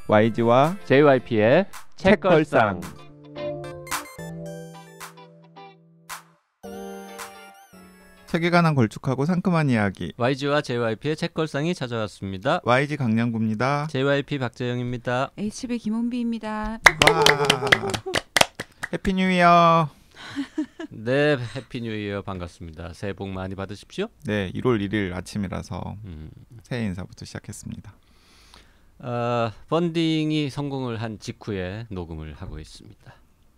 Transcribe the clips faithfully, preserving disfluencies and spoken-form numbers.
와이지와 제이와이피의 책걸상. 책에 관한 걸쭉하고 상큼한 이야기. 와이지와 제이와이피의 책걸상이 찾아왔습니다. 와이지 강량구입니다. 제이와이피 박재영입니다. 에이치비 김원비입니다. 와. 해피 뉴 이어. 네, 해피 뉴 이어 반갑습니다. 새해 복 많이 받으십시오. 네, 일월 일일 아침이라서 음. 새해 인사부터 시작했습니다. 어, 펀딩이 성공을 한 직후에 녹음을 하고 있습니다.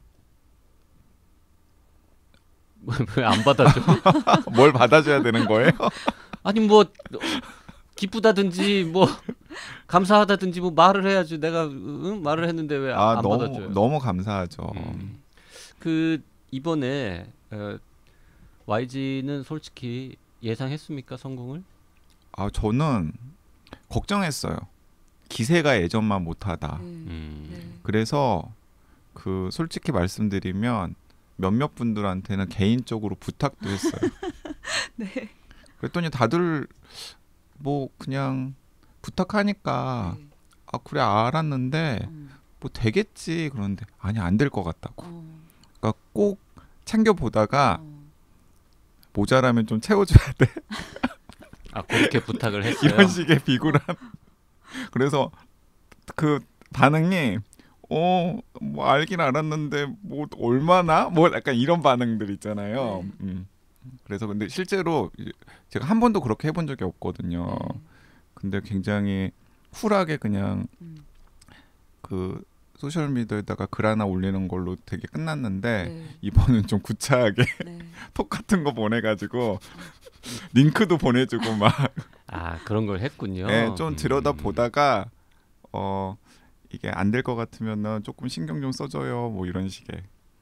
왜 안 받아줘? 뭘 받아줘야 되는 거예요? 아니 뭐 기쁘다든지 뭐 감사하다든지 뭐 말을 해야지. 내가 응? 말을 했는데 왜 안 아, 너무, 받아줘요? 너무 감사하죠. 음. 그 이번에 어, 와이지는 솔직히 예상했습니까, 성공을? 아, 저는 걱정했어요. 기세가 예전만 못하다. 네. 음. 네. 그래서 그 솔직히 말씀드리면 몇몇 분들한테는 개인적으로 부탁도 했어요. 네. 그랬더니 다들 뭐 그냥 부탁하니까 네. 아 그래 알았는데 음. 뭐 되겠지 그런데 아니 안 될 것 같다고. 어. 그러니까 꼭 챙겨 보다가 어. 모자라면 좀 채워줘야 돼. 아, 그렇게 부탁을 했어요. 이런 식의 비굴한. 그래서 그 반응이 어 뭐 알긴 알았는데 뭐 얼마나 뭐 약간 이런 반응들 있잖아요. 네. 음. 그래서 근데 실제로 제가 한 번도 그렇게 해본 적이 없거든요. 네. 근데 굉장히 쿨하게 그냥 음. 그 소셜 미디어에다가 글 하나 올리는 걸로 되게 끝났는데 네. 이번엔 좀 구차하게 네. 톡 같은 거 보내가지고 링크도 보내주고 막 아, 그런 걸 했군요. 네, 좀 들여다 음. 보다가 어 이게 안 될 것 같으면은 조금 신경 좀 써줘요 뭐 이런 식의.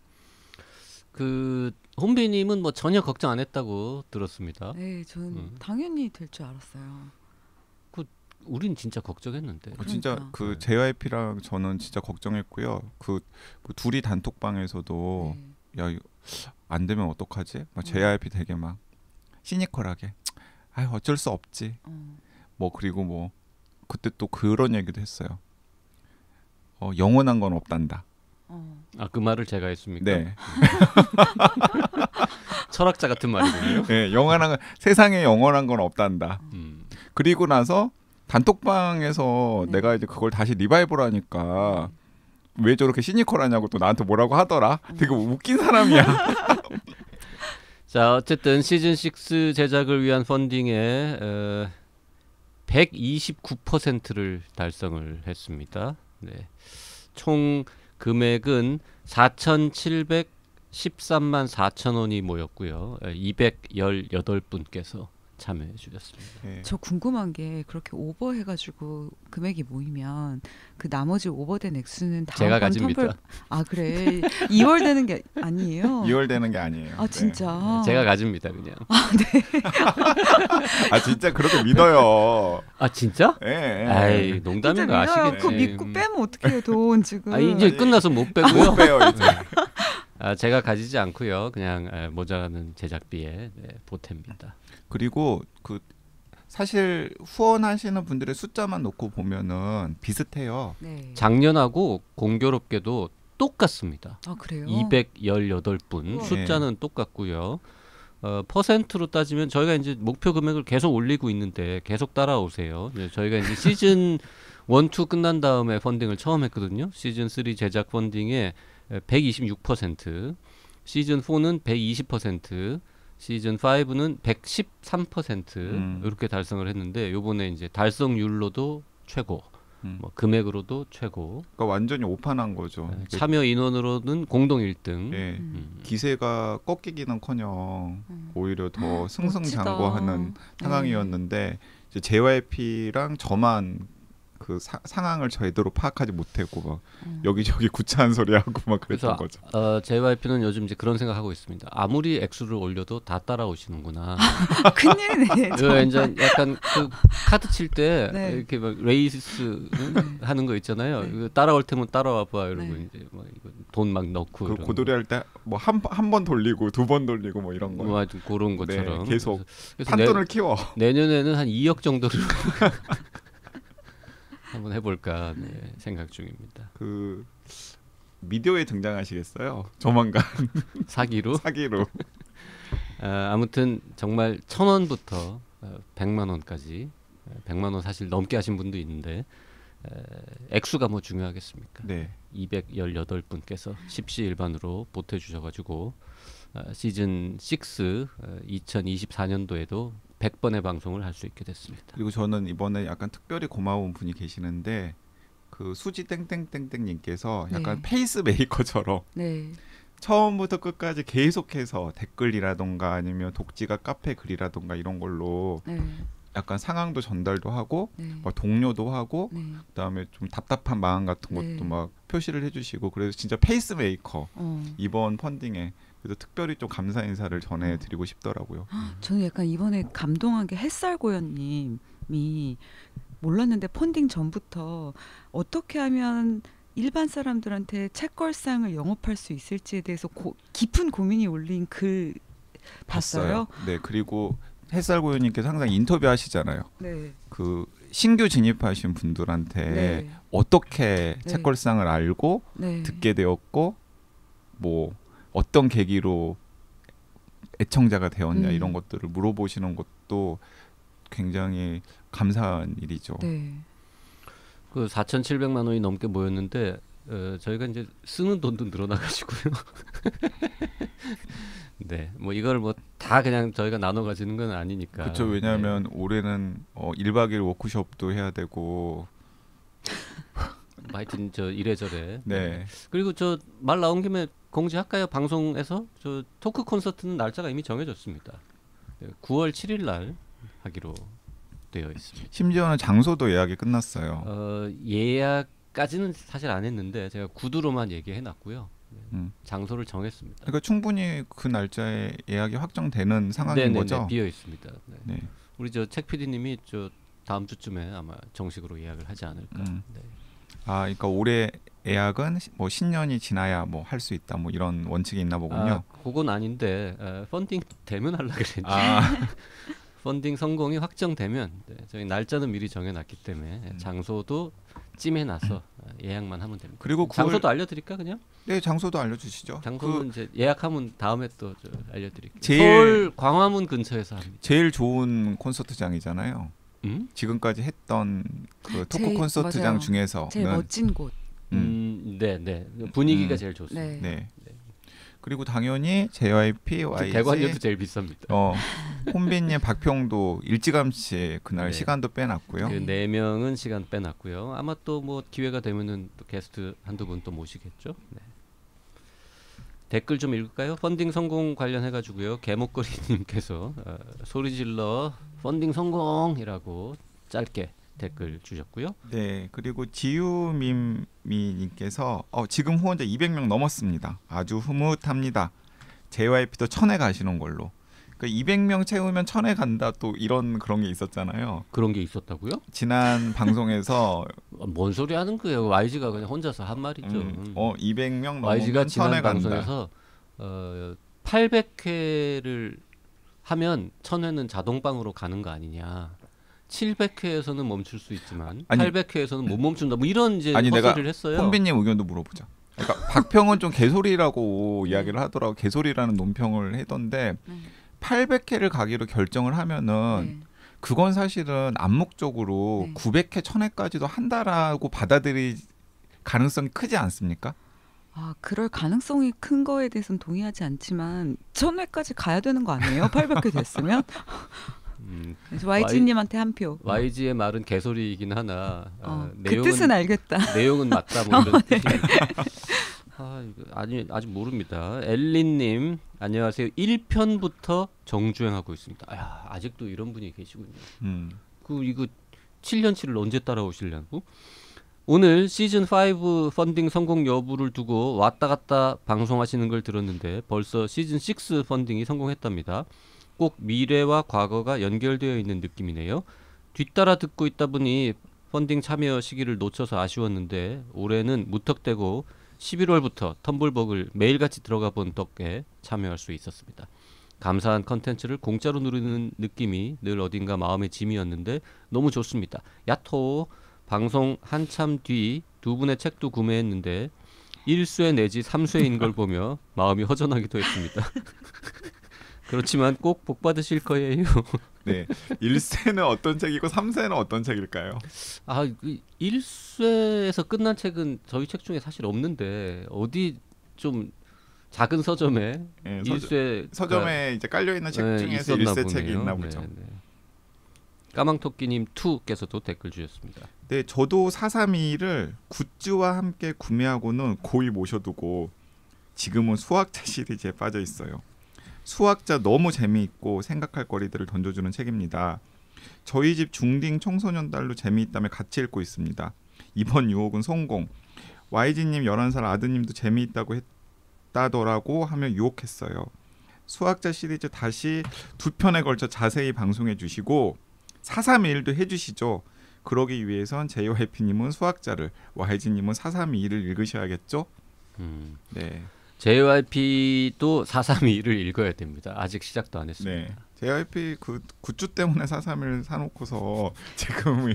그 혼비님은 뭐 전혀 걱정 안 했다고 들었습니다. 네, 저는 음. 당연히 될 줄 알았어요. 우린 진짜 걱정했는데. 어, 진짜 그러니까. 그 네. 제이와이피랑 저는 진짜 걱정했고요. 그, 그 둘이 단톡방에서도 네. 야 이거 안 되면 어떡하지? 막 음. 제이와이피 되게 막 시니컬하게 아 어쩔 수 없지. 어. 뭐 그리고 뭐 그때 또 그런 얘기도 했어요. 어 영원한 건 없단다. 어. 아, 그 말을 제가 했습니까? 네, 철학자 같은 말이군요. 네 영원한 건, 세상에 영원한 건 없단다. 음. 그리고 나서 단톡방에서 네. 내가 이제 그걸 다시 리바이벌하니까 왜 저렇게 시니컬하냐고 또 나한테 뭐라고 하더라. 되게 웃긴 사람이야. 자, 어쨌든 시즌 육 제작을 위한 펀딩의 어, 백이십구 퍼센트를 달성을 했습니다. 네. 총 금액은 사천칠백십삼만 사천 원이 모였고요. 이백십팔 분께서 참여해 주셨습니다. 네. 저 궁금한 게 그렇게 오버해가지고 금액이 모이면 그 나머지 오버된 액수는 다음 제가 번 가집니다. 텀블 아 그래 이월 되는 게 아니에요? 이월 되는 게 아니에요. 아 진짜. 제가 가집니다, 그냥. 아 진짜 그렇게 믿어요. 아, 진짜? 예. 예. 아이, 농담인 거 진짜 믿어요. 아시겠지. 그거 믿고 빼면 어떡해요 돈 지금. 아, 이제 끝나서 못 빼고요. 못 빼요 이제. 아, 제가 가지지 않고요. 그냥 에, 모자라는 제작비에 네, 보탭니다. 그리고 그 사실 후원하시는 분들의 숫자만 놓고 보면은 비슷해요. 네. 작년하고 공교롭게도 똑같습니다. 아 그래요? 이백십팔 분 우와. 숫자는 똑같고요. 어, 퍼센트로 따지면 저희가 이제 목표 금액을 계속 올리고 있는데 계속 따라오세요. 네, 저희가 이제 시즌 일, 이 끝난 다음에 펀딩을 처음 했거든요. 시즌 삼 제작 펀딩의 백이십육 퍼센트, 시즌 사는 백이십 퍼센트, 시즌 오는 백십삼 퍼센트 음. 이렇게 달성을 했는데 요번에 이제 달성률로도 최고, 음. 뭐 금액으로도 최고, 그러니까 완전히 오판한 거죠. 네, 참여 인원으로는 공동 일 등. 예. 음. 음. 기세가 꺾이기는커녕 음. 오히려 더 승승장구하는 멋지다. 상황이었는데 이제 제이와이피랑 저만 그 사, 상황을 제대로 파악하지 못했고 막 음. 여기저기 구차한 소리 하고 막 그랬던 그래서 거죠. 어, 제이와이피는 요즘 이제 그런 생각하고 있습니다. 아무리 액수를 올려도 다 따라오시는구나. 아, 큰일이네. 그 이제 약간 그 카드 칠 때 네. 이렇게 막 레이스 응? 하는 거 있잖아요. 네. 이거 따라올 테면 따라와 봐 이러고 네. 이제 뭐 돈 막 넣고 그 이런 고도리 할 때 뭐 한 한 번 돌리고 두 번 돌리고 뭐 이런 거. 뭐 아주 그런 것처럼 네, 계속 그래서 판돈을 내, 키워. 내년에는 한 이억 정도를 한번 해볼까 네, 생각 중입니다. 그 미디어에 등장하시겠어요? 조만간 사기로 사기로. 아, 아무튼 정말 천 원부터 어, 백만 원까지 어, 백만 원 사실 넘게 하신 분도 있는데 에, 액수가 뭐 중요하겠습니까? 네. 이백십팔 분께서 십시일반으로 보태주셔가지고 어, 시즌 육 어, 이천이십사 년도에도 백 번의 방송을 할 수 있게 됐습니다. 그리고 저는 이번에 약간 특별히 고마운 분이 계시는데 그 수지 땡땡땡땡님께서 약간 네. 페이스메이커처럼 네. 처음부터 끝까지 계속해서 댓글이라던가 아니면 독지가 카페 글이라던가 이런 걸로 네. 약간 상황도 전달도 하고 네. 막 동료도 하고 네. 그다음에 좀 답답한 마음 같은 것도 네. 막 표시를 해주시고 그래서 진짜 페이스메이커 어. 이번 펀딩에 그래서 특별히 좀 감사 인사를 전해드리고 싶더라고요. 저는 약간 이번에 감동한 게 햇살고연님이 몰랐는데 펀딩 전부터 어떻게 하면 일반 사람들한테 책걸상을 영업할 수 있을지에 대해서 고, 깊은 고민이 올린 글 봤어요. 네, 그리고 햇살고유님께서 항상 인터뷰 하시잖아요. 네. 그 신규 진입하신 분들한테 네. 어떻게 네. 책걸상을 알고 네. 듣게 되었고 뭐 어떤 계기로 애청자가 되었냐 음. 이런 것들을 물어보시는 것도 굉장히 감사한 일이죠. 네. 그 사천칠백만 원이 넘게 모였는데 어, 저희가 이제 쓰는 돈도 늘어나가지고요. 네, 뭐 이걸 뭐 다 그냥 저희가 나눠 가지는 건 아니니까. 그렇죠. 왜냐하면 네. 올해는 어, 일 박 이 일 워크숍도 해야 되고. 뭐 하여튼 저 이래저래. 네. 그리고 저 말 나온 김에 공지할까요? 방송에서 저 토크 콘서트는 날짜가 이미 정해졌습니다. 네, 구월 칠일 날 하기로 되어 있습니다. 심지어는 장소도 예약이 끝났어요. 어, 예약까지는 사실 안 했는데 제가 구두로만 얘기해 놨고요. 네, 음. 장소를 정했습니다. 그러니까 충분히 그 날짜에 예약이 확정되는 상황인 네네네, 거죠. 비어 있습니다. 네. 네. 우리 저 책 피디님이 저 다음 주쯤에 아마 정식으로 예약을 하지 않을까. 음. 네. 아, 그러니까 올해 예약은 시- 뭐 신년이 지나야 뭐 할 수 있다 뭐 이런 원칙이 있나 보군요. 아, 그건 아닌데 어, 펀딩 되면 하려 그랬지. 아, 펀딩 성공이 확정되면 네, 저희 날짜는 미리 정해놨기 때문에 음. 장소도 찜해놔서 어, 예약만 하면 됩니다. 그리고 구월- 장소도 알려드릴까 그냥? 네, 장소도 알려주시죠. 장소는 그 이제 예약하면 다음에 또 저 알려드릴게요. 제일- 서울 광화문 근처에서 합니다. 제일 좋은 콘서트장이잖아요. 음? 지금까지 했던 그 토크 제일- 콘서트장 맞아요. 중에서는 제일 멋진 곳. 음, 음, 네, 네. 분위기가 음. 제일 좋습니다. 네. 네. 그리고 당연히 제이와이피, 와이지, 대관료도 제일 비쌉니다. 어, 혼비님, 박평도 일찌감치 그날 네. 시간도 빼놨고요. 그 네 명은 시간 빼놨고요. 아마 또 뭐 기회가 되면은 또 게스트 한두 분 또 모시겠죠. 네. 댓글 좀 읽을까요? 펀딩 성공 관련해 가지고요. 개목걸이님께서 어, 소리질러 펀딩 성공이라고 짧게 댓글 주셨고요. 네, 그리고 지유미미님께서 어, 지금 후원자 이백 명 넘었습니다. 아주 흐뭇합니다. 제이와이피도 천에 가시는 걸로. 그러니까 이백 명 채우면 천에 간다 또 이런 그런 게 있었잖아요. 그런 게 있었다고요? 지난 방송에서 어, 뭔 소리 하는 거예요? 와이지가 그냥 혼자서 한 말이죠. 음, 어 이백 명 와이지가 넘으면 지난 천에 간다. 방송에서 어, 팔백 회를 하면 천 회는 자동방으로 가는 거 아니냐. 칠백 회에서는 멈출 수 있지만 아니, 팔백 회에서는 못 멈춘다. 뭐 이런 이제 아니, 내가 헛소리를 했어요. 혼비님 의견도 물어보자. 그러니까 박평은 좀 개소리라고 이야기를 하더라고. 개소리라는 논평을 하던데 네. 팔백 회를 가기로 결정을 하면은 네. 그건 사실은 암묵적으로 네. 구백 회, 천 회까지도 한다라고 받아들일 가능성이 크지 않습니까? 아, 그럴 가능성이 큰 거에 대해서는 동의하지 않지만 천 회까지 가야 되는 거 아니에요? 팔백 회 됐으면? 음, 그래서 와이지님한테 한 표. 와이지의 말은 개소리이긴 하나 어, 어, 그 내용은 뜻은 알겠다. 내용은 맞다 뭐 이런 뜻입니다. 아, 이거 아직 아직 모릅니다. 엘린님 안녕하세요. 일 편부터 정주행하고 있습니다. 아, 아직도 이런 분이 계시군요. 음. 그 이거 칠 년치를 언제 따라오시려고? 오늘 시즌 오 펀딩 성공 여부를 두고 왔다 갔다 방송하시는 걸 들었는데 벌써 시즌 육 펀딩이 성공했답니다. 꼭 미래와 과거가 연결되어 있는 느낌이네요. 뒤따라 듣고 있다 보니 펀딩 참여 시기를 놓쳐서 아쉬웠는데 올해는 무턱대고 십일월부터 텀블벅을 매일같이 들어가 본 덕에 참여할 수 있었습니다. 감사한 컨텐츠를 공짜로 누리는 느낌이 늘 어딘가 마음의 짐이었는데 너무 좋습니다. 야토 방송 한참 뒤 두 분의 책도 구매했는데 일 쇄 내지 삼 쇄인 걸 보며 마음이 허전하기도 했습니다. 그렇지만 꼭 복 받으실 거예요. 네. 일 쇄는 어떤 책이고 삼 쇄는 어떤 책일까요? 아, 일 쇄에서 끝난 책은 저희 책 중에 사실 없는데 어디 좀 작은 서점에 네, 일 쇄 서점에 이제 깔려 있는 책 네, 중에서 있었나 일 쇄 보네요. 책이 있나 보죠. 네, 네. 까망토끼님 이께서도 댓글 주셨습니다. 네, 저도 사삼이를 굿즈와 함께 구매하고는 고이 모셔두고 지금은 수학자 시리즈에 빠져 있어요. 수학자 너무 재미있고 생각할 거리들을 던져주는 책입니다. 저희 집 중딩 청소년 딸도 재미있다며 같이 읽고 있습니다. 이번 유혹은 성공. 와이지님 열한 살 아드님도 재미있다고 했다더라고 하며 유혹했어요. 수학자 시리즈 다시 두 편에 걸쳐 자세히 방송해 주시고 사삼이일도 해주시죠. 그러기 위해선 제이와이피님은 수학자를, 와이지님은 사삼이일을 읽으셔야겠죠? 음. 네. 제이와이피도 사삼이일을 읽어야 됩니다. 아직 시작도 안 했습니다. 네. 제이와이피 그 굿즈 때문에 사삼일 사놓고서 지금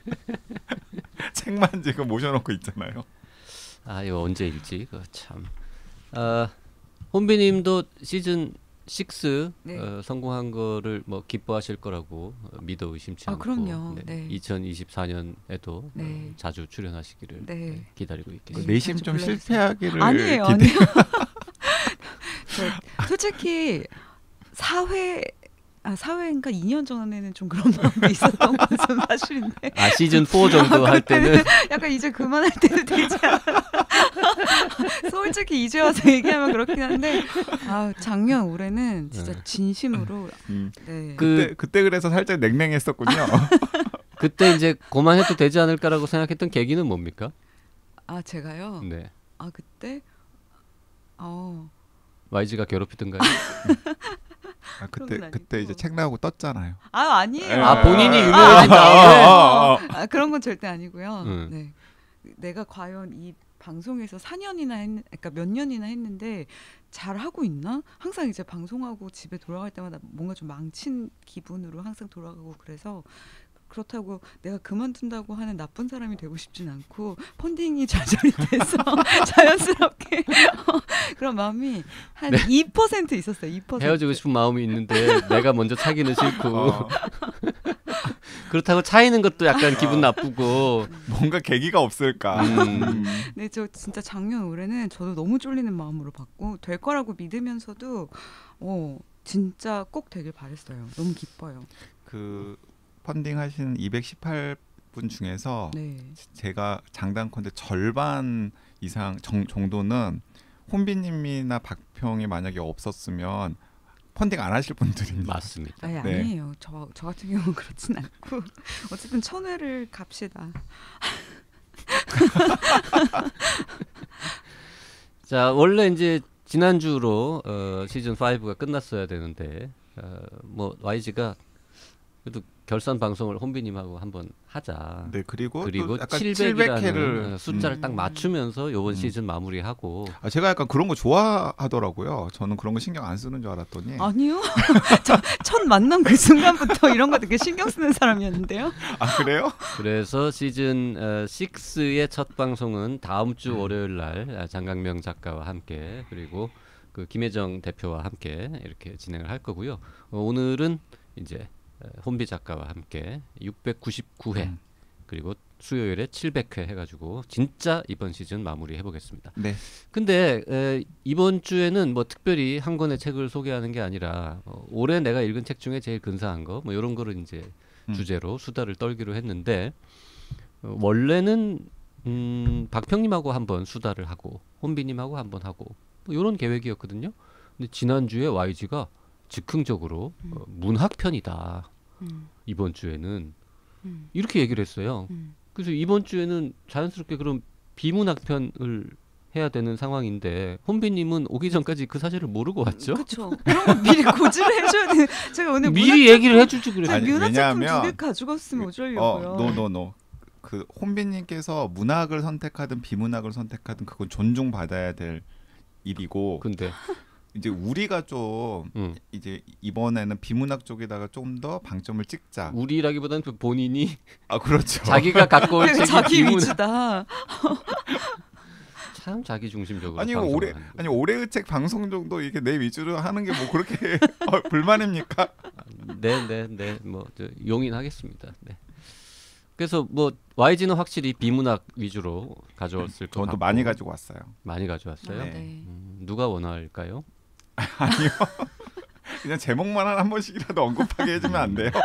책만 지금 모셔놓고 있잖아요. 아, 이거 언제 읽지? 그 참. 아, 혼비님도 시즌 육 네. 어, 성공한 거를 뭐 기뻐하실 거라고 어, 믿어 의심치 아, 않고 그럼요. 네, 네. 이천이십사 년에도 네. 어, 자주 출연하시기를 네. 네, 기다리고 네. 있겠습니다. 내심 자주 좀 불러주세요. 실패하기를 아니에요, 기대- 아니에요. 저, 솔직히 사회 아 사회인가 이 년 전에는 좀 그런 마음이 있었던 것은 사실인데 아, 시즌 사 정도 아, 할 때는 약간 이제 그만할 때도 되지 않아. 솔직히 이제 와서 얘기하면 그렇긴 한데 아 작년 올해는 진짜 네. 진심으로 음. 네. 그- 그때 그때 그래서 살짝 냉랭했었군요. 그때 이제 그만해도 되지 않을까라고 생각했던 계기는 뭡니까? 아 제가요. 네. 아 그때 어 와이지가 괴롭히던가요? 아, 그런 그때 건 그때 아니고. 이제 책 나오고 떴잖아요. 아 아니에요. 아, 본인이 아, 유명해진다. 아니에요. 아, 그런 건 절대 아니고요. 음. 네. 내가 과연 이 방송에서 사 년이나 했, 그러니까 몇 년이나 했는데 잘 하고 있나? 항상 이제 방송하고 집에 돌아갈 때마다 뭔가 좀 망친 기분으로 항상 돌아가고 그래서 그렇다고 내가 그만둔다고 하는 나쁜 사람이 되고 싶진 않고 펀딩이 좌절이 돼서 자연스럽게 그런 마음이 한 네. 이 퍼센트 있었어요. 이 퍼센트. 헤어지고 싶은 마음이 있는데 내가 먼저 차기는 싫고 어, 그렇다고 차이는 것도 약간 기분 나쁘고 뭔가 계기가 없을까. 음. 음. 네, 저 진짜 작년 올해는 저도 너무 쫄리는 마음으로 봤고 될 거라고 믿으면서도 어 진짜 꼭 되길 바랬어요. 너무 기뻐요. 그 펀딩 하신 이백십팔 분 중에서 네. 제가 장단컨대 절반 이상 정, 정도는 혼비님이나 박평이 만약에 없었으면 펀딩 안 하실 분들입니다. 맞습니다. 아니 네. 아니에요. 저, 저 같은 경우는 그렇진 않고 어쨌든 천회를 갑시다. 자, 원래 이제 지난주로 어, 시즌 오가 끝났어야 되는데 어, 뭐 와이지가 그래도 결산 방송을 혼비님하고 한번 하자. 네, 그리고, 그리고 또 약간 칠백이라는 회를 숫자를 음. 딱 맞추면서 이번 음. 시즌 마무리하고 아, 제가 약간 그런 거 좋아하더라고요. 저는 그런 거 신경 안 쓰는 줄 알았더니 아니요. 저, 첫 만남 그 순간부터 이런 거 되게 신경 쓰는 사람이었는데요. 아 그래요? 그래서 시즌 어, 육의 첫 방송은 다음 주 음. 월요일 날 아, 장강명 작가와 함께 그리고 그 김혜정 대표와 함께 이렇게 진행을 할 거고요. 어, 오늘은 이제 어, 혼비 작가와 함께 육백구십구 회 음. 그리고 수요일에 칠백 회 해가지고 진짜 이번 시즌 마무리 해보겠습니다. 네. 근데 에, 이번 주에는 뭐 특별히 한 권의 책을 소개하는 게 아니라 어, 올해 내가 읽은 책 중에 제일 근사한 거 뭐 이런 거를 이제 음. 주제로 수다를 떨기로 했는데 어, 원래는 음, 박평님하고 한번 수다를 하고 혼비님하고 한번 하고 뭐 이런 계획이었거든요. 근데 지난 주에 와이지가 즉흥적으로 어, 문학편이다 음, 이번 주에는 음, 이렇게 얘기를 했어요. 음. 그래서 이번 주에는 자연스럽게 그럼 비문학편을 해야 되는 상황인데 혼비님은 오기 전까지 그 사실을 모르고 왔죠. 그렇죠. 그런 거 미리 고지를 해줘야 돼. 제가 오늘 미리 얘기를 해주지 제가 그랬어요. 아니, 문학 작품 왜냐하면- 두 개 가져갔으면 어, 어쩌려고요. 노노노. 그 혼비님께서 문학을 선택하든 비문학을 선택하든 그건 존중받아야 될 일이고 근데 이제 우리가 좀 음. 이제 이번에는 비문학 쪽에다가 좀 더 방점을 찍자. 우리라기보다는 그 본인이 아 그렇죠. 자기가 갖고 올 책이 자기 비문 위주다. 참 자기 중심적으로 아니 방송을 올해 하는 거. 아니 올해의 책 방송 정도 이게 내 위주로 하는 게 뭐 그렇게 어, 불만입니까? 네네네 뭐 저, 용인하겠습니다. 네. 그래서 뭐 와이지는 확실히 비문학 위주로 가져왔을 것 저는 같고 또 많이 가지고 왔어요. 많이 가져왔어요. 네. 네. 음, 누가 원할까요? 아니요. 그냥 제목만 한 번씩이라도 언급하게 해주면 안 돼요?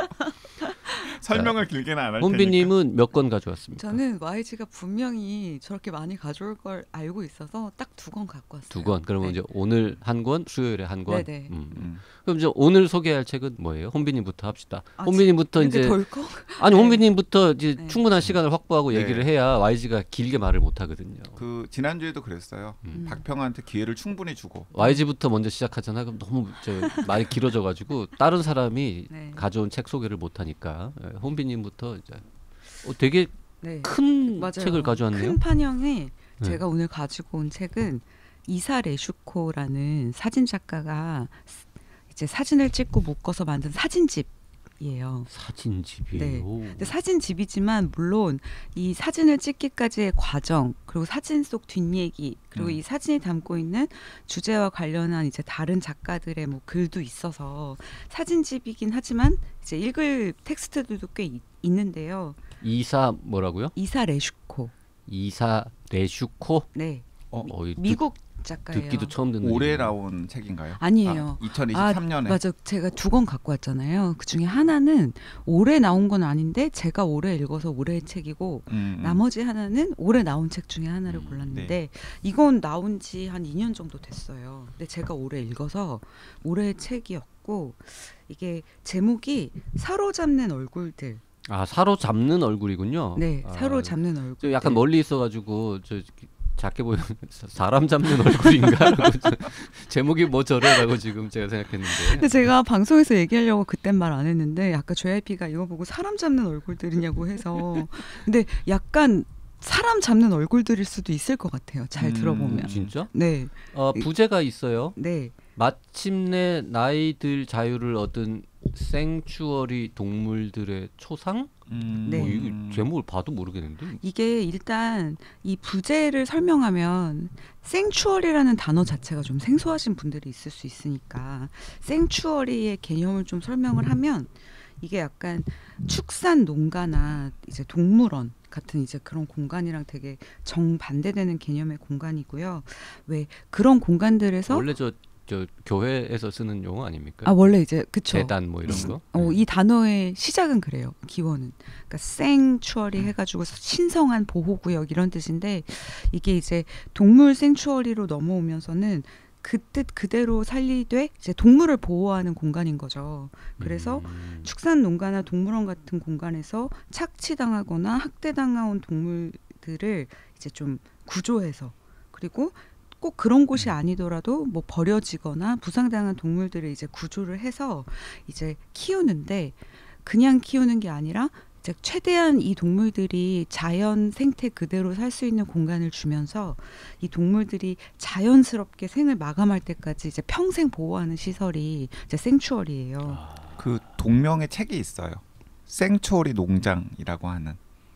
설명을 길게는 안 할 테니까. 혼비님은 몇 권 가져왔습니까? 저는 와이지가 분명히 저렇게 많이 가져올 걸 알고 있어서 딱 두 권 갖고 왔어요. 두 권. 그러면 네. 이제 오늘 한 권, 수요일에 한 권. 네네. 음. 음. 그럼 이제 오늘 소개할 책은 뭐예요? 혼비님부터 합시다. 아, 혼비님부터 이렇게 이제 덜컥? 아니 네. 혼비님부터 이제 네. 충분한 시간을 확보하고 네. 얘기를 해야 와이지가 길게 말을 못 하거든요. 그 지난주에도 그랬어요. 음. 박평한테 기회를 충분히 주고. 와이지부터 먼저 시작하잖아. 그럼 너무 저 말이 길어져가지고 다른 사람이 네. 가져온 책 소개를 못 하니까 예, 혼비님부터 이제 어, 되게 네. 큰 맞아요. 책을 가져왔네요. 큰 판형에 네. 제가 오늘 가지고 온 책은 이사 레슈코라는 사진 작가가 이제 사진을 찍고 묶어서 만든 사진집이에요. 사진집이에요. 네. 근데 사진집이지만 물론 이 사진을 찍기까지의 과정 그리고 사진 속 뒷얘기 그리고 음. 이 사진이 담고 있는 주제와 관련한 이제 다른 작가들의 뭐 글도 있어서 사진집이긴 하지만 이제 읽을 텍스트들도 꽤 있, 있는데요. 이사 뭐라고요? 이사 레슈코. 이사 레슈코? 네. 어, 어, 이 미국 작가예요. 듣기도 처음 듣는 올해 이름이네요. 나온 책인가요? 아니에요. 아, 이천이십삼 년에. 맞아. 제가 두 권 갖고 왔잖아요. 그 중에 하나는 올해 나온 건 아닌데 제가 올해 읽어서 올해의 책이고 음, 음. 나머지 하나는 올해 나온 책 중에 하나를 음, 골랐는데 이건 나온 지 한 이 년 정도 됐어요. 근데 제가 올해 읽어서 올해의 책이었고 이게 제목이 사로잡는 얼굴들. 아 사로잡는 얼굴이군요. 네, 아, 사로잡는 얼굴. 저 약간 멀리 있어가지고 저 작게 보이는 사람 잡는 얼굴인가라고 제목이 뭐 저래라고 지금 제가 생각했는데. 근데 제가 방송에서 얘기하려고 그땐 말 안 했는데 아까 제이아이피가 이거 보고 사람 잡는 얼굴들이냐고 해서 근데 약간 사람 잡는 얼굴들일 수도 있을 것 같아요. 잘 음, 들어보면. 진짜? 네, 어, 부제가 있어요. 네. 마침내 나이들 자유를 얻은 생추어리 동물들의 초상? 음, 네. 뭐 이거 제목을 봐도 모르겠는데. 이게 일단 이 부제를 설명하면 생추어리라는 단어 자체가 좀 생소하신 분들이 있을 수 있으니까 생추어리의 개념을 좀 설명을 하면 이게 약간 축산 농가나 이제 동물원 같은 이제 그런 공간이랑 되게 정반대되는 개념의 공간이고요. 왜 그런 공간들에서 원래 저, 저 교회에서 쓰는 용어 아닙니까? 아 원래 이제 그쵸. 재단 뭐 이런 거. 어, 이 단어의 시작은 그래요. 기원은. 그러니까 생추어리 해가지고 신성한 보호구역 이런 뜻인데 이게 이제 동물 생추어리로 넘어오면서는 그 뜻 그대로 살리되 이제 동물을 보호하는 공간인 거죠. 그래서 음. 축산 농가나 동물원 같은 공간에서 착취당하거나 학대당한 동물들을 이제 좀 구조해서 그리고 꼭 그런 곳이 아니더라도 뭐 버려지거나 부상당한 동물들을 이제 구조를 해서 이제 키우는데 그냥 키우는 게 아니라 이제 최대한 이 동물들이 자연 생태 그대로 살 수 있는 공간을 주면서 이 동물들이 자연스럽게 생을 마감할 때까지 이제 평생 보호하는 시설이 이제 생추어리예요. 그 동명의 책이 있어요. 생추어리 농장이라고 하는.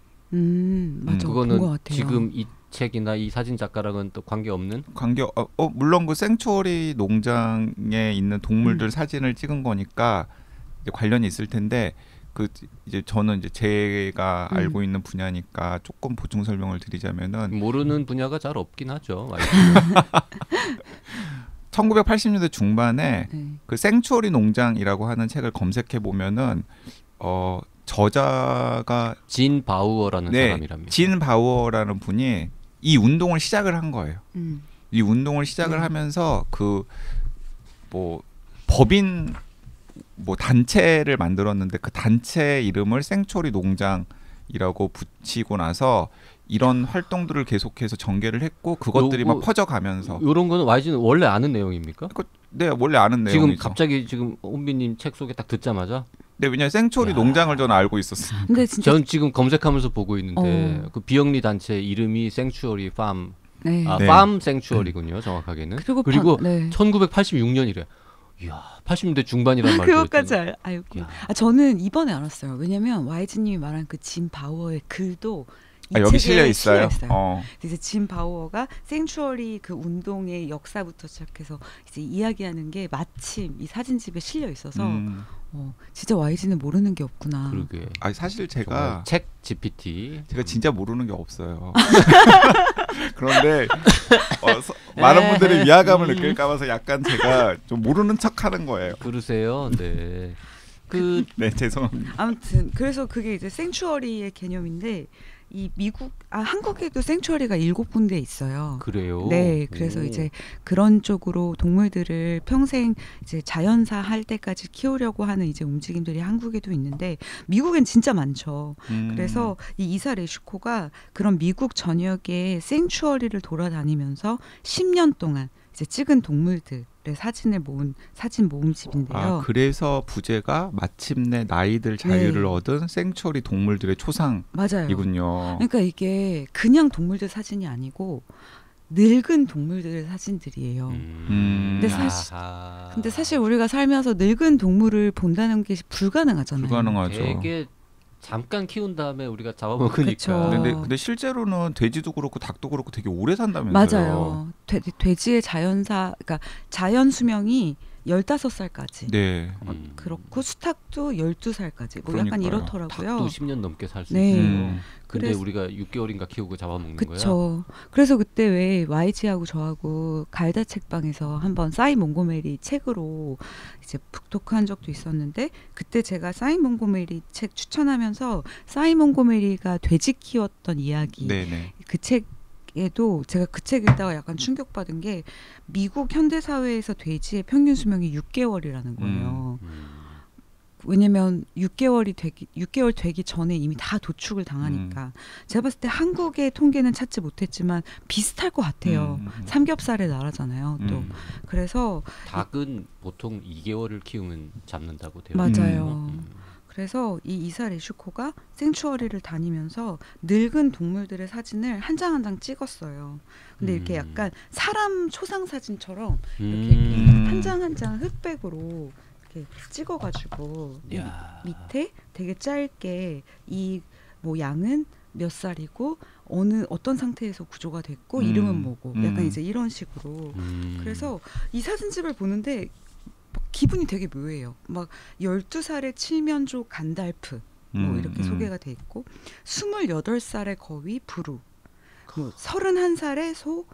음, 맞아. 본 그거는 것 같아요. 지금 이 책이나 이 사진 작가랑은 또 관계 없는? 관계 어, 어 물론 그 생추어리 농장에 있는 동물들 음. 사진을 찍은 거니까 이제 관련이 있을 텐데 그 이제 저는 이제 제가 음. 알고 있는 분야니까 조금 보충 설명을 드리자면은 모르는 분야가 잘 없긴 하죠. 천구백팔십 년대 중반에 네. 그 생추어리 농장이라고 하는 책을 검색해 보면은 어 저자가 진 바우어라는 네, 사람이랍니다. 진 바우어라는 분이 이 운동을 시작을 한 거예요. 음. 이 운동을 시작을 네. 하면서 그 뭐 법인 뭐 단체를 만들었는데 그 단체 이름을 생추어리 농장이라고 붙이고 나서 이런 활동들을 계속해서 전개를 했고 그것들이 요거- 막 퍼져가면서 이런 거는 와이즈는 원래 아는 내용입니까? 네 원래 아는 지금 내용이죠. 갑자기 지금 혼비님 책 소개 딱 듣자마자 네 왜냐 생추어리 야. 농장을 저는 알고 있었어요. 근데 진짜 전 지금 검색하면서 보고 있는데 어. 그 비영리 단체 이름이 생추어리 팜 네. 아, 네. 팜 생추어리군요. 정확하게는. 그리고 그리고 방, 네. 천구백팔십육 년이래. 이야, 팔십 년대 중반이란 말도 그것까지 알, 알고. 야. 아, 저는 이번에 알았어요. 왜냐면 와이즈님이 말한 그 짐 바우어의 글도 이 아, 여기 책에 실려 있어요. 실려 있어요. 어. 이제 짐 바우어가 생추어리 그 운동의 역사부터 시작해서 이제 이야기하는 게 마침 이 사진집에 실려 있어서 음. 어, 진짜 와이즈는 모르는 게 없구나. 그러게. 아 사실 정말 제가 책 지피티. 제가 진짜 모르는 게 없어요. 그런데 어, 서, 많은 분들이 위화감을 음. 느낄까 봐서 약간 제가 좀 모르는 척하는 거예요. 그러세요. 네. 그 네 죄송합니다. 아무튼 그래서 그게 이제 생추어리의 개념인데 이 미국 아 한국에도 생추어리가 일곱 군데 있어요. 그래요. 네, 그래서 오. 이제 그런 쪽으로 동물들을 평생 이제 자연사 할 때까지 키우려고 하는 이제 움직임들이 한국에도 있는데 미국엔 진짜 많죠. 음. 그래서 이 이사 레슈코가 그런 미국 전역의 생추어리를 돌아다니면서 십 년 동안 이제 찍은 동물들의 사진을 모은 사진 모음집인데요. 아 그래서 부제가 마침내 나이들 자유를 네. 얻은 생추어리 동물들의 초상이군요. 맞아요. 그러니까 이게 그냥 동물들 사진이 아니고 늙은 동물들의 사진들이에요. 음. 음. 근데 사실- 아하. 근데 사실 우리가 살면서 늙은 동물을 본다는 게 불가능하잖아요. 불가능하죠. 되게 잠깐 키운 다음에 우리가 잡아먹으니까. 그쵸. 근데, 근데 실제로는 돼지도 그렇고 닭도 그렇고 되게 오래 산다면서요. 맞아요. 돼, 돼지의 자연사, 그러니까 자연 수명이 열다섯 살까지. 네. 음. 그렇고 수탉도 열두 살까지. 뭐 약간 그러니까요. 이렇더라고요. 닭도 십 년 넘게 살 수 네. 있어요. 음. 근데 그래서- 우리가 육 개월인가 키우고 잡아먹는 거야. 그쵸. 그래서 그때 왜 와이지하고 저하고 갈다 책방에서 한번 싸이 몽고메리 책으로 이제 북토크한 적도 있었는데 그때 제가 싸이 몽고메리 책 추천하면서 싸이 몽고메리가 돼지 키웠던 이야기 네네. 그 책에도 제가 그 책 읽다가 약간 충격받은 게 미국 현대 사회에서 돼지의 평균 수명이 육 개월이라는 거예요. 음. 왜냐면 육 개월이 되기 육 개월 되기 전에 이미 다 도축을 당하니까 제가 봤을 때 한국의 통계는 찾지 못했지만 비슷할 것 같아요. 음, 음, 음. 삼겹살의 나라잖아요. 또 음. 그래서 닭은 보통 이 개월을 키우면 잡는다고 되어 맞아요. 음. 그래서 이 이사 레슈코가 생추어리를 다니면서 늙은 동물들의 사진을 한 장 한 장 찍었어요. 근데 이렇게 음. 약간 사람 초상 사진처럼 음. 한 장 한 장 흑백으로 이렇게 찍어가지고 야. 밑에 되게 짧게 이 뭐 양은 몇 살이고 어느 어떤 상태에서 구조가 됐고 음. 이름은 뭐고 약간 음. 이제 이런 식으로 음. 그래서 이 사진집을 보는데 막 기분이 되게 묘해요. 막 열두 살의 칠면조 간달프 뭐 음, 이렇게 음. 소개가 돼 있고 스물여덟 살의 거위 부루 뭐 서른한 살의 소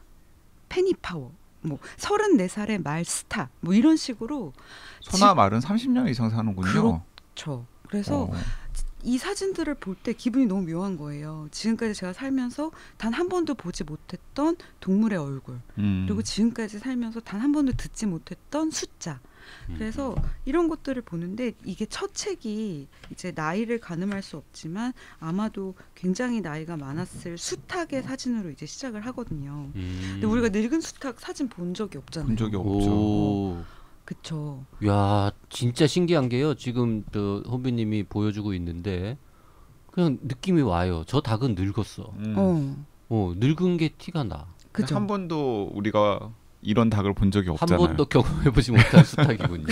페니파워 뭐 서른네 살의 말 스타 뭐 이런 식으로 소나 말은 삼십 년 이상 사는군요. 저 그래서 어. 이 사진들을 볼 때 기분이 너무 묘한 거예요. 지금까지 제가 살면서 단 한 번도 보지 못했던 동물의 얼굴 음. 그리고 지금까지 살면서 단 한 번도 듣지 못했던 숫자 음. 그래서 이런 것들을 보는데 이게 첫 책이 이제 나이를 가늠할 수 없지만 아마도 굉장히 나이가 많았을 수탉의 사진으로 이제 시작을 하거든요. 음. 근데 우리가 늙은 수탉 사진 본 적이 없잖아요. 본 적이 없죠. 오. 그쵸. 야, 진짜 신기한 게요. 지금 저 혼비님이 보여주고 있는데 그냥 느낌이 와요. 저 닭은 늙었어. 음. 어, 어, 늙은 게 티가 나. 그죠. 한 번도 우리가 이런 닭을 본 적이 한 없잖아요. 번도 경험해보지 못한 수탉이군요.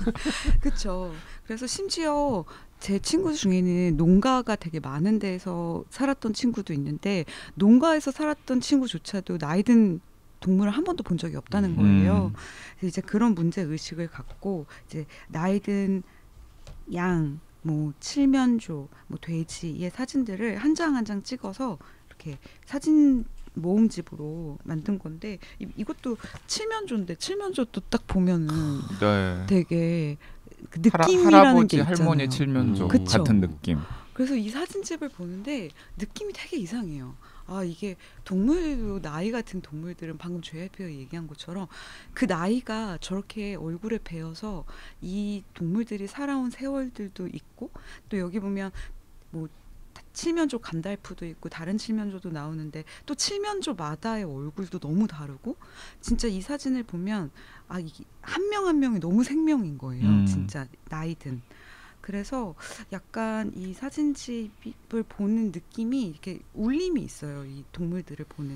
그쵸. 그래서 심지어 제 친구 중에는 농가가 되게 많은 데서 살았던 친구도 있는데 농가에서 살았던 친구조차도 나이든 동물을 한 번도 본 적이 없다는 거예요. 음. 그래서 이제 그런 문제 의식을 갖고 이제 나이든 양, 뭐 칠면조, 뭐 돼지의 사진들을 한 장 한 장 찍어서 이렇게 사진 모음집으로 만든 건데 이, 이것도 칠면조인데 칠면조도 딱 보면은 네. 되게 그 할아, 느낌이라는 할아버지 게 있잖아요. 할머니 칠면조 음. 그쵸. 같은 느낌. 그래서 이 사진집을 보는데 느낌이 되게 이상해요. 아 이게 동물도 나이 같은 동물들은 방금 제이아이피가 얘기한 것처럼 그 나이가 저렇게 얼굴에 배어서 이 동물들이 살아온 세월들도 있고 또 여기 보면 뭐 칠면조 간달프도 있고 다른 칠면조도 나오는데 또 칠면조마다의 얼굴도 너무 다르고 진짜 이 사진을 보면 아 이게 한 명 한 명이 너무 생명인 거예요. 음. 진짜 나이든. 그래서 약간 이 사진집을 보는 느낌이 이렇게 울림이 있어요. 이 동물들을 보는.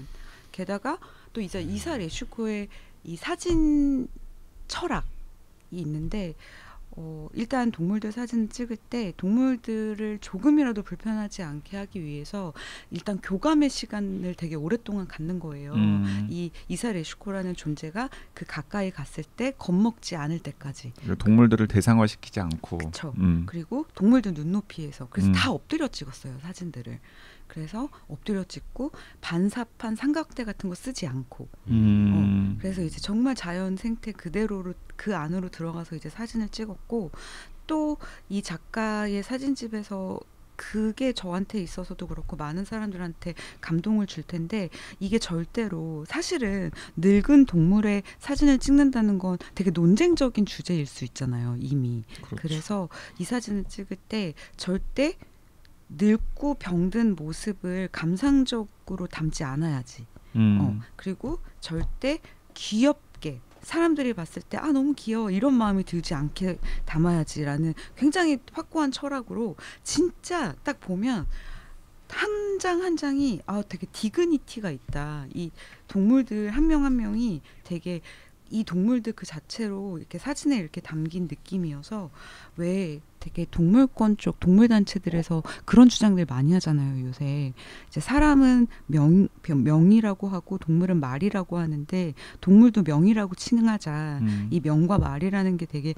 게다가 또 이제 이사 레슈코의 이 사진 철학이 있는데 어, 일단 동물들 사진을 찍을 때 동물들을 조금이라도 불편하지 않게 하기 위해서 일단 교감의 시간을 되게 오랫동안 갖는 거예요. 음. 이 이사 레슈코라는 존재가 그 가까이 갔을 때 겁먹지 않을 때까지. 동물들을 대상화시키지 않고. 그쵸. 음. 그리고 동물들 눈높이에서 그래서 음. 다 엎드려 찍었어요 사진들을. 그래서 엎드려 찍고 반사판 삼각대 같은 거 쓰지 않고. 음. 어, 그래서 이제 정말 자연 생태 그대로로 그 안으로 들어가서 이제 사진을 찍었고 또 이 작가의 사진집에서 그게 저한테 있어서도 그렇고 많은 사람들한테 감동을 줄 텐데 이게 절대로 사실은 늙은 동물의 사진을 찍는다는 건 되게 논쟁적인 주제일 수 있잖아요 이미. 그렇죠. 그래서 이 사진을 찍을 때 절대 늙고 병든 모습을 감상적으로 담지 않아야지. 음. 어, 그리고 절대 귀엽게 사람들이 봤을 때 아 너무 귀여워 이런 마음이 들지 않게 담아야지라는 굉장히 확고한 철학으로 진짜 딱 보면 한 장 한 장이 아 되게 디그니티가 있다. 이 동물들 한 명 한 명이 되게 이 동물들 그 자체로 이렇게 사진에 이렇게 담긴 느낌이어서 왜 되게 동물권 쪽 동물 단체들에서 그런 주장들 많이 하잖아요 요새. 이제 사람은 명 명이라고 하고 동물은 말이라고 하는데 동물도 명이라고 칭하자. 음. 이 명과 말이라는 게 되게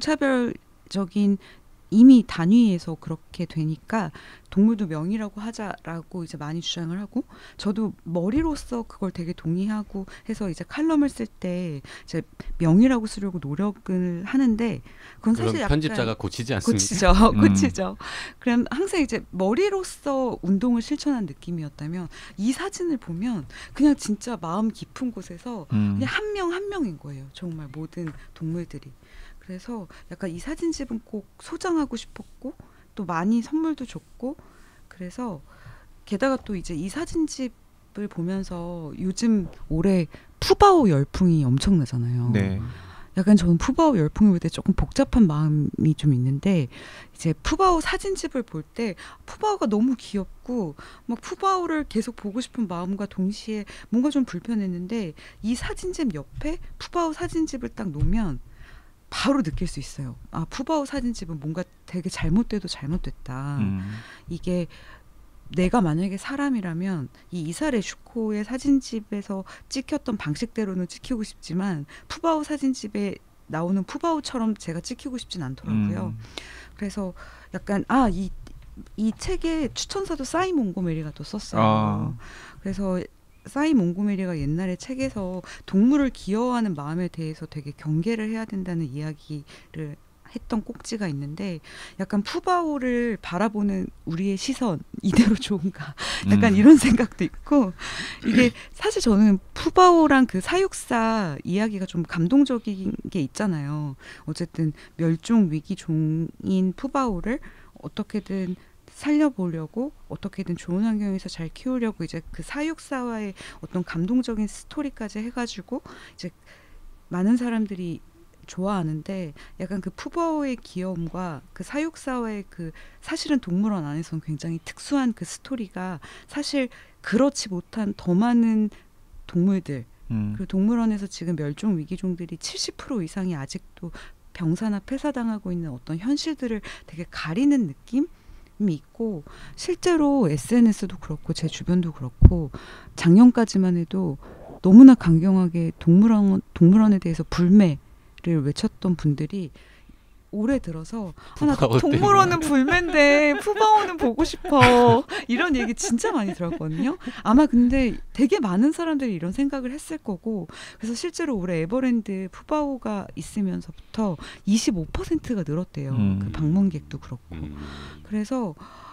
종차별적인 이미 단위에서 그렇게 되니까 동물도 명이라고 하자라고 이제 많이 주장을 하고 저도 머리로서 그걸 되게 동의하고 해서 이제 칼럼을 쓸 때 이제 명이라고 쓰려고 노력을 하는데 그건 그럼 사실 약간 편집자가 고치지 않습니까? 고치죠. 음. 고치죠. 그럼 항상 이제 머리로서 운동을 실천한 느낌이었다면 이 사진을 보면 그냥 진짜 마음 깊은 곳에서 음. 그냥 한 명 한 명인 거예요. 정말 모든 동물들이. 그래서 약간 이 사진집은 꼭 소장하고 싶었고 또 많이 선물도 줬고 그래서 게다가 또 이제 이 사진집을 보면서 요즘 올해 푸바오 열풍이 엄청나잖아요. 네. 약간 저는 푸바오 열풍이 볼 때 조금 복잡한 마음이 좀 있는데 이제 푸바오 사진집을 볼 때 푸바오가 너무 귀엽고 막 푸바오를 계속 보고 싶은 마음과 동시에 뭔가 좀 불편했는데 이 사진집 옆에 푸바오 사진집을 딱 놓으면 바로 느낄 수 있어요. 아 푸바오 사진집은 뭔가 되게 잘못돼도 잘못됐다. 음. 이게 내가 만약에 사람이라면 이 이사 레슈코의 사진집에서 찍혔던 방식대로는 찍히고 싶지만 푸바오 사진집에 나오는 푸바오처럼 제가 찍히고 싶진 않더라고요. 음. 그래서 약간 아 이 이 책의 추천사도 싸이 몽고메리가 또 썼어요. 아. 그래서 싸이 몽고메리가 옛날에 책에서 동물을 귀여워하는 마음에 대해서 되게 경계를 해야 된다는 이야기를 했던 꼭지가 있는데 약간 푸바오를 바라보는 우리의 시선 이대로 좋은가 약간 음. 이런 생각도 있고 이게 사실 저는 푸바오랑 그 사육사 이야기가 좀 감동적인 게 있잖아요. 어쨌든 멸종 위기 종인 푸바오를 어떻게든 살려보려고 어떻게든 좋은 환경에서 잘 키우려고 이제 그 사육사와의 어떤 감동적인 스토리까지 해가지고 이제 많은 사람들이 좋아하는데 약간 그 푸바오의 귀여움과 그 사육사와의 그 사실은 동물원 안에서는 굉장히 특수한 그 스토리가 사실 그렇지 못한 더 많은 동물들 음. 그 동물원에서 지금 멸종 위기종들이 칠십 퍼센트 이상이 아직도 병사나 폐사당하고 있는 어떤 현실들을 되게 가리는 느낌? 이 있고 실제로 에스엔에스도 그렇고 제 주변도 그렇고 작년까지만 해도 너무나 강경하게 동물원 동물원에 대해서 불매를 외쳤던 분들이 올해 들어서 아, 나 푸바오 동물원은 불매인데 푸바오는 보고 싶어 이런 얘기 진짜 많이 들었거든요. 아마 근데 되게 많은 사람들이 이런 생각을 했을 거고 그래서 실제로 올해 에버랜드 푸바오가 있으면서부터 이십오 퍼센트가 늘었대요. 음. 그 방문객도 그렇고. 음. 그래서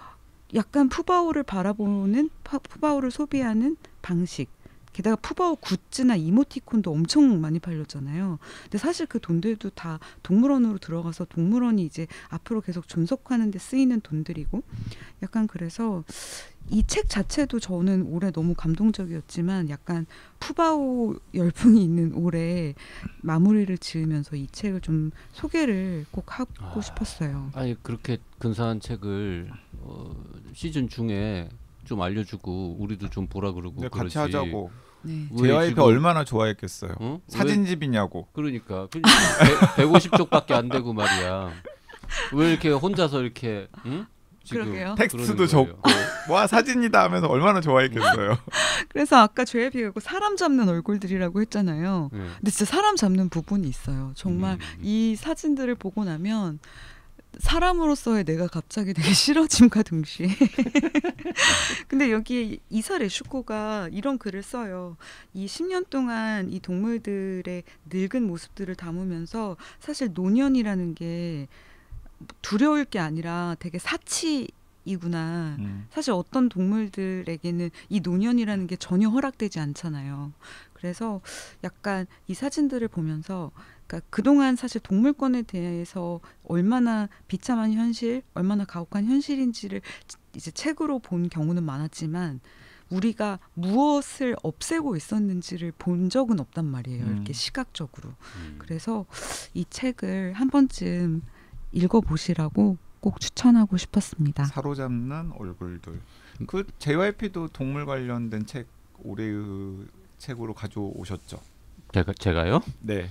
약간 푸바오를 바라보는 파- 푸바오를 소비하는 방식 게다가 푸바오 굿즈나 이모티콘도 엄청 많이 팔렸잖아요. 근데 사실 그 돈들도 다 동물원으로 들어가서 동물원이 이제 앞으로 계속 존속하는 데 쓰이는 돈들이고 약간 그래서 이 책 자체도 저는 올해 너무 감동적이었지만 약간 푸바오 열풍이 있는 올해 마무리를 지으면서 이 책을 좀 소개를 꼭 하고 아. 싶었어요. 아니 그렇게 근사한 책을 어, 시즌 중에 좀 알려주고 우리도 좀 보라 그러고 네, 그러지. 같이 하자고. 네. 왜 제이와이피 지금- 얼마나 좋아했겠어요. 어? 사진집이냐고. 왜- 그러니까 그 백오십 쪽밖에 안 되고 말이야. 왜 이렇게 혼자서 이렇게 응? 지금 그러게요. 텍스트도 그러는 거예요. 적고 와 사진이다 하면서 얼마나 좋아했겠어요. 그래서 아까 제이와이피가 사람 잡는 얼굴들이라고 했잖아요. 네. 근데 진짜 사람 잡는 부분이 있어요. 정말 음. 이 사진들을 보고 나면 사람으로서의 내가 갑자기 되게 싫어짐과 동시에 근데 여기 이사 레슈코가 이런 글을 써요. 이 십 년 동안 이 동물들의 늙은 모습들을 담으면서 사실 노년이라는 게 두려울 게 아니라 되게 사치이구나. 음. 사실 어떤 동물들에게는 이 노년이라는 게 전혀 허락되지 않잖아요. 그래서 약간 이 사진들을 보면서 그러니까 그동안 사실 동물권에 대해서 얼마나 비참한 현실, 얼마나 가혹한 현실인지를 이제 책으로 본 경우는 많았지만 우리가 무엇을 없애고 있었는지를 본 적은 없단 말이에요. 음. 이렇게 시각적으로. 음. 그래서 이 책을 한 번쯤 읽어보시라고 꼭 추천하고 싶었습니다. 사로잡는 얼굴들. 그 제이와이피도 동물 관련된 책 올해의 책으로 가져오셨죠. 제가 제가요? 네.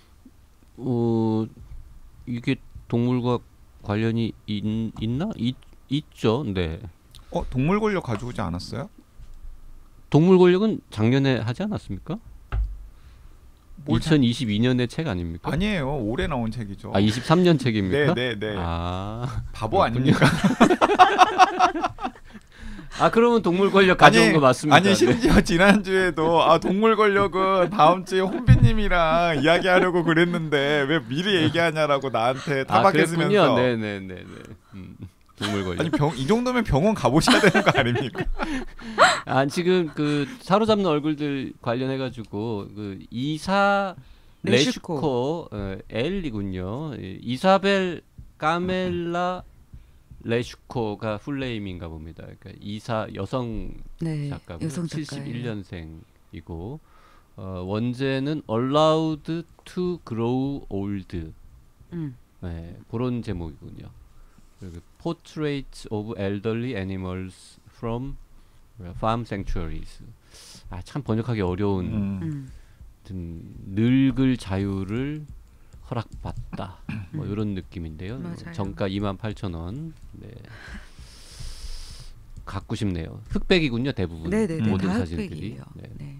어 이게 동물과 관련이 있, 있나? 있, 있죠. 네. 어 동물 권력 가져오지 않았어요? 동물 권력은 작년에 하지 않았습니까? 뭘 자- 이천이십이 년의 책 아닙니까? 아니에요. 올해 나온 책이죠. 아 이십삼 년 책입니까? 네, 네, 네. 아, 바보 그렇군요. 아닙니까? 아 그러면 동물 권력 가져온 아니, 거 맞습니다. 아니 심지어 지난주에도 아 동물 권력은 다음 주에 혼비님이랑 이야기하려고 그랬는데 왜 미리 얘기하냐라고 나한테 아 타박했으면서 그랬군요. 네네네네. 음, 동물 권력. 아니 병 이 정도면 병원 가보셔야 되는 거 아닙니까? 아 지금 그 사로잡는 얼굴들 관련해 가지고 그 이사 레슈코. 레슈코 어, 엘이군요. 이- 이사벨 까멜라 레슈코가 풀네임인가 봅니다. 그러니까 이사 여성 네, 작가고 여성 작가예요. 칠십일 년생이고 어, 원제는 Allowed to Grow Old 음. 네, 그런 제목이군요. 그리고 Portraits of Elderly Animals from Farm Sanctuaries. 아, 참 번역하기 어려운 음. 음. 좀 늙을 자유를 허락받다. 뭐 음. 이런 느낌인데요. 맞아요. 정가 이만 팔천 원. 네. 갖고 싶네요. 흑백이군요, 대부분. 네네네, 모든 다 사진들이. 흑백이에요. 네. 네.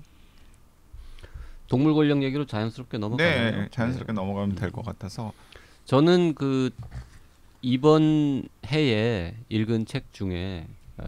동물 권력 얘기로 자연스럽게 넘어가요. 네, 자연스럽게 넘어가면 될 것 같아서 저는 그 이번 해에 읽은 책 중에 어,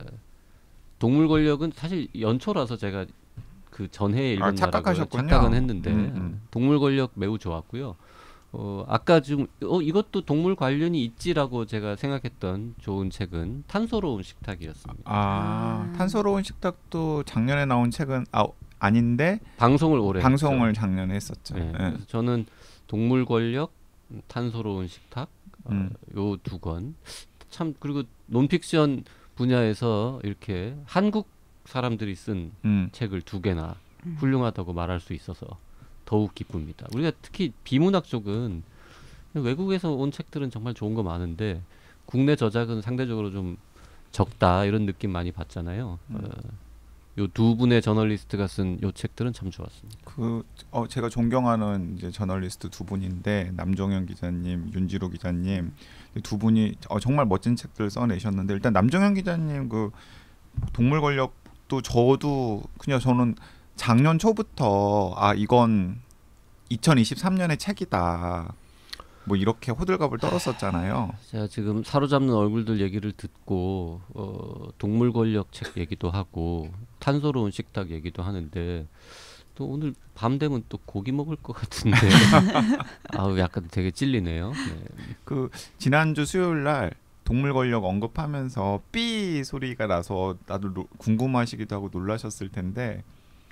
동물 권력은 사실 연초라서 제가 그 전해에 읽은 아, 나라고 착각하셨군요. 착각은 했는데 음, 음. 동물 권력 매우 좋았고요. 어, 아까 좀 어, 이것도 동물 관련이 있지라고 제가 생각했던 좋은 책은 탄소로운 식탁이었습니다. 아, 아. 탄소로운 식탁도 작년에 나온 책은 아 아닌데 방송을 오래 방송을 했죠. 작년에 했었죠. 네, 네. 그래서 저는 동물 권력, 탄소로운 식탁 음. 요 두 권 참 그리고 논픽션 분야에서 이렇게 한국 사람들이 쓴 음. 책을 두 개나 음. 훌륭하다고 말할 수 있어서 더욱 기쁩니다. 우리가 특히 비문학 쪽은 외국에서 온 책들은 정말 좋은 거 많은데 국내 저작은 상대적으로 좀 적다 이런 느낌 많이 받잖아요. 음. 어, 요 두 분의 저널리스트가 쓴 요 책들은 참 좋았습니다. 그 어, 제가 존경하는 이제 저널리스트 두 분인데 남정현 기자님, 윤지로 기자님 두 분이 어, 정말 멋진 책들 써내셨는데 일단 남정현 기자님 그 동물 권력도 저도 그냥 저는 작년 초부터 아 이건 이천이십삼 년의 책이다 뭐 이렇게 호들갑을 떨었었잖아요. 제가 지금 사로잡는 얼굴들 얘기를 듣고 어, 동물 권력 책 얘기도 하고 탄소로운 식탁 얘기도 하는데 또 오늘 밤 되면 또 고기 먹을 것 같은데 아우 약간 되게 찔리네요. 네. 그 지난주 수요일 날 동물 권력 언급하면서 삐 소리가 나서 나도 노, 궁금하시기도 하고 놀라셨을 텐데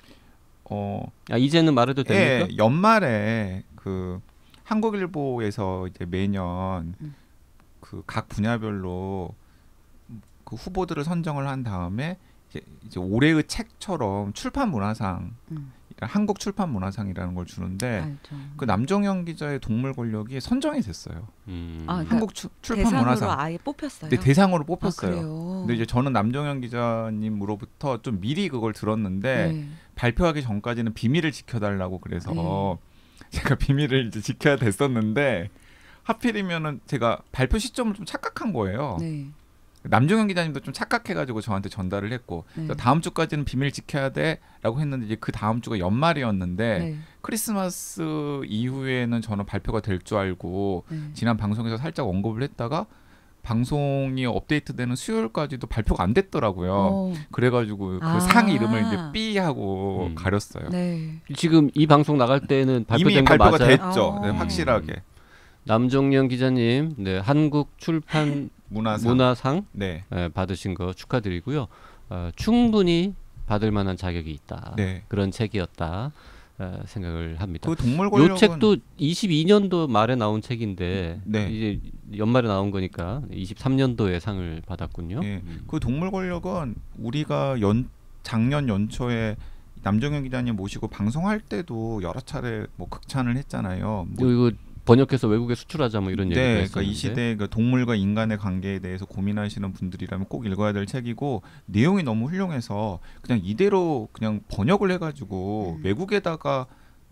어 아 이제는 말해도 됩니까? 예, 연말에 그 한국일보에서 이제 매년 음. 그 각 분야별로 그 후보들을 선정을 한 다음에 이제, 이제 올해의 책처럼 출판 문화상이라는 한국 출판 문화상이라는 걸 주는데 알죠. 그 남정현 기자의 동물 권력이 선정이 됐어요. 음. 아, 그러니까 한국 추, 출판 대상으로 문화상. 아예 뽑혔어요. 네, 대상으로 아, 뽑혔어요. 그래요. 근데 이제 저는 남정현 기자님으로부터 좀 미리 그걸 들었는데 네. 발표하기 전까지는 비밀을 지켜달라고 그래서 네. 제가 비밀을 이제 지켜야 됐었는데 하필이면은 제가 발표 시점을 좀 착각한 거예요. 네. 남정현 기자님도 좀 착각해가지고 저한테 전달을 했고 네. 그래서 다음 주까지는 비밀 지켜야 돼라고 했는데 이제 그 다음 주가 연말이었는데 네. 크리스마스 이후에는 저는 발표가 될 줄 알고 네. 지난 방송에서 살짝 언급을 했다가 방송이 업데이트되는 수요일까지도 발표가 안 됐더라고요. 어, 그래가지고 그 아. 상 이름을 이제 B 하고 음. 가렸어요. 네. 지금 이 방송 나갈 때는 발표된 이미 거 발표가 맞아요? 됐죠. 네, 어. 확실하게 남정현 기자님, 네, 한국 출판 문화상. 문화상 네, 예, 받으신 거 축하드리고요. 어, 충분히 받을 만한 자격이 있다. 네. 그런 책이었다 어, 생각을 합니다. 그 동물 요 권력은 책도 이십이 년도 말에 나온 책인데 네. 이제 연말에 나온 거니까 이십삼 년도에 상을 받았군요. 예, 음. 그 동물 권력은 우리가 연 작년 연초에 남정현 기자님 모시고 방송할 때도 여러 차례 뭐 극찬을 했잖아요. 뭐 이거 번역해서 외국에 수출하자 뭐 이런 얘기가 네, 있었는데. 그러니까 이 시대 그 동물과 인간의 관계에 대해서 고민하시는 분들이라면 꼭 읽어야 될 책이고 내용이 너무 훌륭해서 그냥 이대로 그냥 번역을 해가지고 음. 외국에다가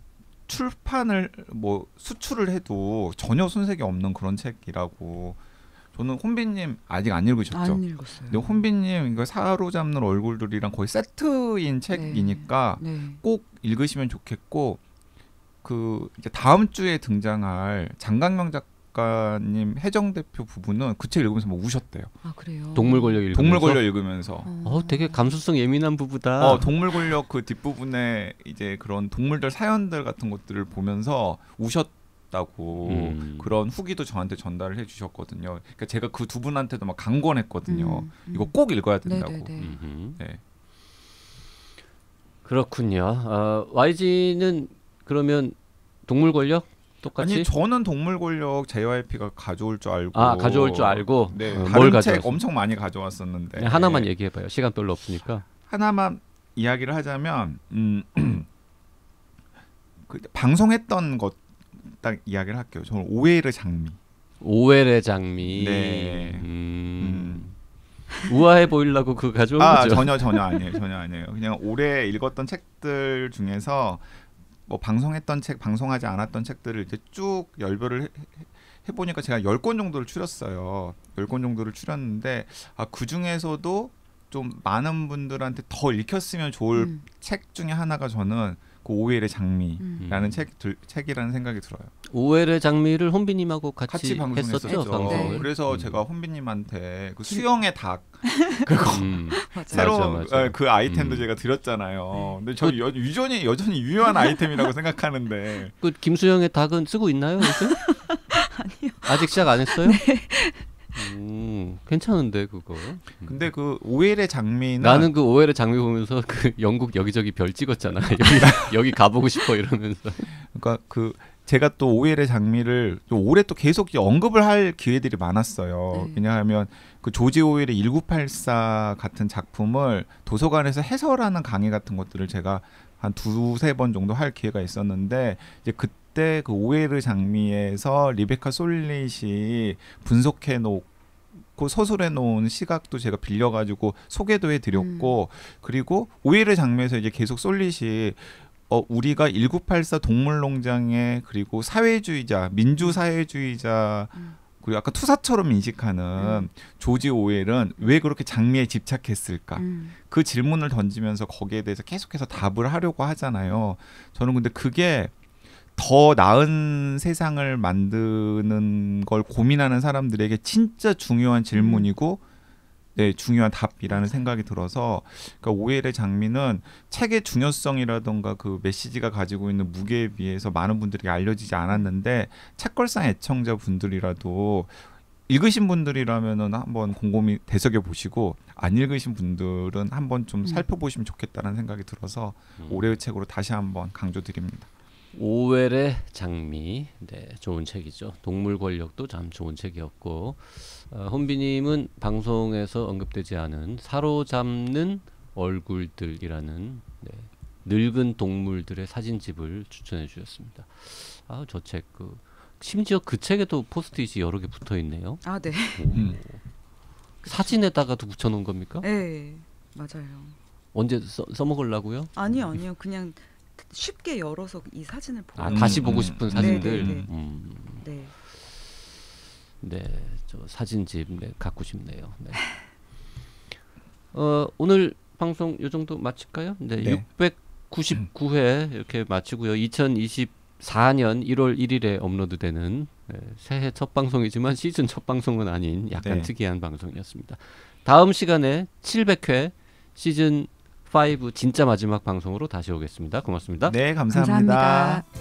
출판을 뭐 수출을 해도 전혀 손색이 없는 그런 책이라고 저는 혼비님 아직 안 읽으셨죠? 안 읽었어요. 근데 혼비님 이거 사로잡는 얼굴들이랑 거의 세트인 책이니까 네. 꼭 읽으시면 좋겠고 그 이제 다음 주에 등장할 장강명 작가님 해정 대표 부부는 그 책 읽으면서 막 우셨대요. 아 그래요. 동물 권력 읽으면서 동물 권력 읽으면서. 어, 어, 되게 감수성 예민한 부부다. 어, 동물 권력 그 뒷부분에 이제 그런 동물들 사연들 같은 것들을 보면서 우셨다고 음. 그런 후기도 저한테 전달을 해주셨거든요. 그러니까 제가 그 두 분한테도 막 강권했거든요. 음, 음. 이거 꼭 읽어야 된다고. 네네네. 음흠. 네. 그렇군요. 어, 와이지는 그러면 동물 권력 똑같이 아니 저는 동물 권력 제이와이피가 가져올 줄 알고 아 가져올 줄 알고 네, 어, 뭘 다른 책 가져왔어요? 엄청 많이 가져왔었는데 네, 하나만 얘기해봐요. 시간 별로 없으니까. 하나만 이야기를 하자면 음, 그 방송했던 것 딱 이야기를 할게요. 저는 오에르 장미. 오웰의 장미. 네. 음. 우아해 보이려고 그거 가져온 아 거죠. 전혀 전혀 아니에요. 전혀 아니에요. 그냥 올해 읽었던 책들 중에서 뭐 방송했던 책, 방송하지 않았던 책들을 이제 쭉 열별을 해, 해보니까 제가 열 권 정도를 추렸어요. 열 권 정도를 추렸는데 아, 그 중에서도 좀 많은 분들한테 더 읽혔으면 좋을 음, 책 중에 하나가 저는 그 오웰의 장미라는 음. 책, 들, 책이라는 생각이 들어요. 오웰의 장미를 혼비님하고 같이, 같이 방송했었죠. 했었죠. 방송을. 네. 그래서 음. 제가 혼비님한테 그 수영의 닭 그거 음. 맞아요. 새로운 맞아, 맞아. 어, 그 아이템도 음. 제가 드렸잖아요. 네. 근데 저 여, 유전이 여전히 유효한 아이템이라고 생각하는데 그 김수영의 닭은 쓰고 있나요 요즘? 아니요. 아직 시작 안 했어요? 네. 음, 괜찮은데 그거. 근데 그 오웰의 장미는 나는 그 오웰의 장미 보면서 그 영국 여기저기 별 찍었잖아. 여기 여기 가보고 싶어 이러면서. 그러니까 그 제가 또 오웰의 장미를 또 올해 또 계속 언급을 할 기회들이 많았어요. 네. 왜냐하면 그 조지 오웰의 천구백팔십사 같은 작품을 도서관에서 해설하는 강의 같은 것들을 제가 한 두세 번 정도 할 기회가 있었는데 이제 그때 그 오웰의 장미에서 리베카 솔릿이 분석해 놓고 서술해 놓은 시각도 제가 빌려가지고 소개도 해드렸고 그리고 오웰의 장미에서 이제 계속 솔릿이 어 우리가 천구백팔십사 동물농장에 그리고 사회주의자 민주사회주의자 음. 그리고 약간 투사처럼 인식하는 음. 조지 오웰은 왜 그렇게 장미에 집착했을까 음. 그 질문을 던지면서 거기에 대해서 계속해서 답을 하려고 하잖아요. 저는 근데 그게 더 나은 세상을 만드는 걸 고민하는 사람들에게 진짜 중요한 질문이고 네, 중요한 답이라는 생각이 들어서 그러니까 오웰의 장미는 책의 중요성이라던가 그 메시지가 가지고 있는 무게에 비해서 많은 분들에게 알려지지 않았는데 책걸상 애청자 분들이라도 읽으신 분들이라면은 한번 곰곰이 되새겨 보시고 안 읽으신 분들은 한번 좀 음. 살펴보시면 좋겠다는 생각이 들어서 음. 올해의 책으로 다시 한번 강조드립니다. 오웰의 장미, 네, 좋은 책이죠. 동물 권력도 참 좋은 책이었고, 어, 혼비님은 방송에서 언급되지 않은 사로잡는 얼굴들이라는 네, 늙은 동물들의 사진집을 추천해 주셨습니다. 아, 저 책 그 심지어 그 책에도 포스트잇이 여러 개 붙어 있네요. 아, 네. 음. 사진에다가도 붙여 놓은 겁니까? 네, 맞아요. 언제 써, 써먹으려고요? 아니요, 아니요. 그냥 쉽게 열어서 이 사진을 보고. 아, 음, 다시 음, 보고 음. 싶은 네, 사진들. 네, 네. 음, 네. 네, 저 사진집 네, 갖고 싶네요. 네. 어, 오늘 방송 요 정도 마칠까요? 네, 네. 육백구십구 회 이렇게 마치고요. 이천이십사 년 일월 일일에 업로드되는 네, 새해 첫 방송이지만 시즌 첫 방송은 아닌 약간 네. 특이한 방송이었습니다. 다음 시간에 칠백 회 시즌 오 진짜 마지막 방송으로 다시 오겠습니다. 고맙습니다. 네, 감사합니다. 감사합니다.